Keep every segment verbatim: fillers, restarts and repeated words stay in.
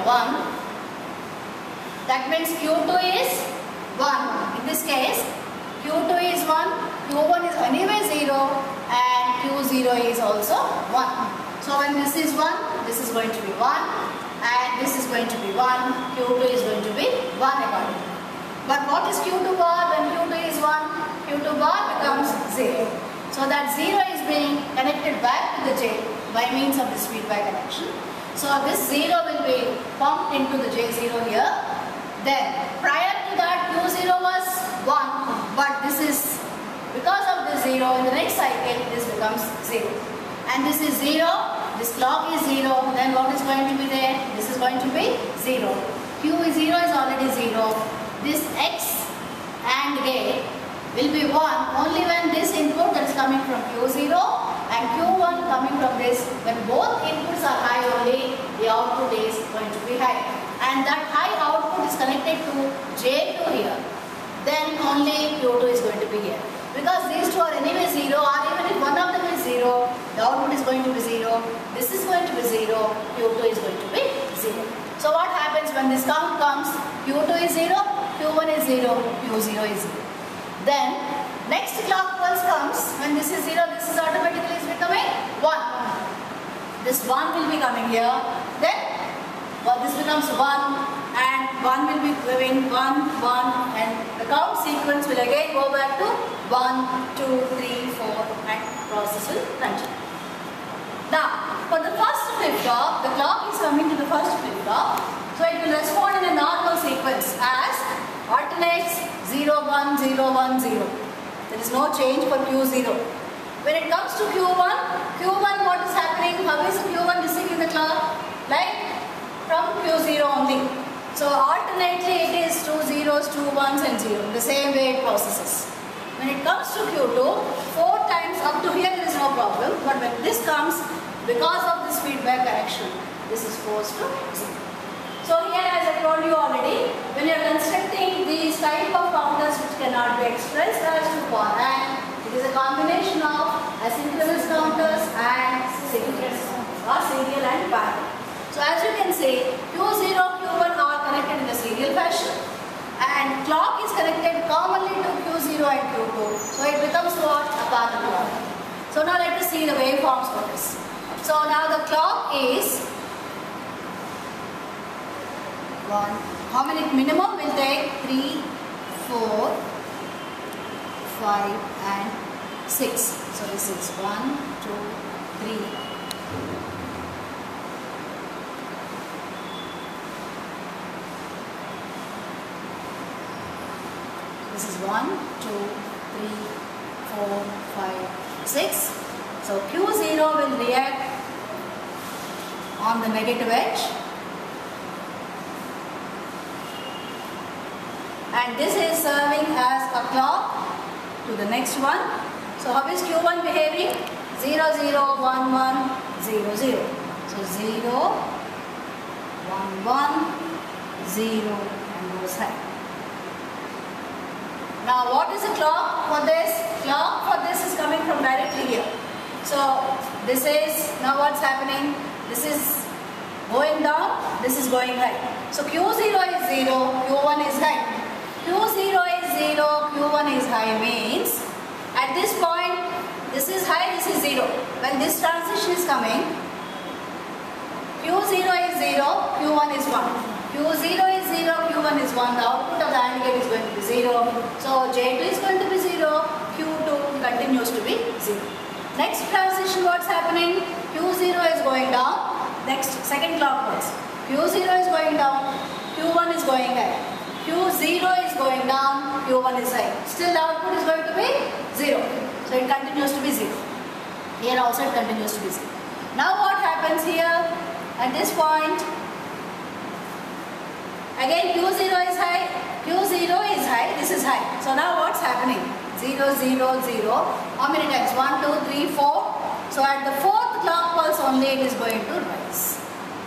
one. That means Q two is one. In this case, Q two is one, Q one is anyway zero, and Q zero is also one. So when this is one, this is going to be one, and this is going to be one, Q two is going to be one accordingly. But what is Q two bar when Q two is one? Q two bar becomes zero. So that zero is being connected back to the J by means of this feedback connection. So this zero will be pumped into the J zero here. Then prior to that Q zero was one, but this is because of this zero in the next cycle this becomes zero. And this is zero, this clock is zero, then what is going to be there? This is going to be zero. Q zero is already zero. This X AND gate will be one only when this input that is coming from Q zero and Q one coming from this. When both inputs are high only, the output is going to be high. And that high output is connected to J two here. Then only Q two is going to be here. Because these two are anyway zero, or even if one of them is zero, the output is going to be zero, this is going to be zero, Q two is going to be zero. So what happens when this count comes? Q two is zero, Q one is zero, Q zero is zero. Then next clock pulse comes when this is zero, this is automatically is becoming one. This one will be coming here, then well, this becomes one, and one will be going one, one, and the count sequence will again go back to one, two, three, four, and process will continue. Now, for the first flip-flop, the clock is coming to the first flip-flop, so it will respond in a normal sequence as alternates zero, one, zero, one, zero. There is no change for Q zero. When it comes to Q one, Q one what is happening? How is Q one receiving the clock? Like from Q zero only. So alternately it is two zeros, two ones and zero. The same way it processes. When it comes to Q two, four times up to here there is no problem. But when this comes, because of this feedback connection, this is forced to zero. So here, as I told you already, when you are constructing these type of counters which cannot be expressed as to bar, and it is a combination of asynchronous counters and synchronous or serial and parallel. So as you can see, Q zero, Q one are connected in a serial fashion, and clock is connected commonly to Q zero and Q two. So it becomes what? A parallel clock. So now let us see the waveforms for this. So now the clock is one. How many minimum will take? three, four, five and six. So this is one, two, three. This is one, two, three, four, five, six. So Q zero will react on the negative edge. And this is serving as a clock to the next one. So how is Q one behaving? zero, zero, one, one, zero, zero. So zero, one, one, zero and goes high. Now what is the clock for this? Clock for this is coming from directly here. So this is, now what's happening? This is going down, this is going high. So Q zero is zero, Q one is high. Q zero is zero, Q one is high means at this point this is high, this is zero. When this transition is coming, Q zero is zero, Q one is one. Q zero is zero, Q one is one. The output of the AND gate is going to be zero. So J two is going to be zero, Q two continues to be zero. Next transition, what's happening? Q zero is going down. Next, second clock pulse. Q zero is going down, Q one is going high. Q zero is going down, Q one is high. Still the output is going to be zero. So it continues to be zero. Here also it continues to be zero. Now what happens here? At this point, again Q zero is high, Q zero is high, this is high. So now what's happening? zero, zero, zero. How many times? one, two, three, four. So at the fourth clock pulse only it is going to rise.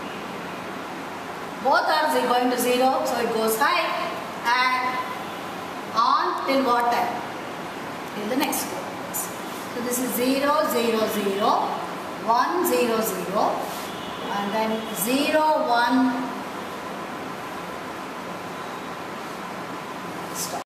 Both are going to zero, so it goes high and on till what time? Till the next clock pulse. So this is zero, zero, zero, one, zero, zero, and then zero, one, Stop.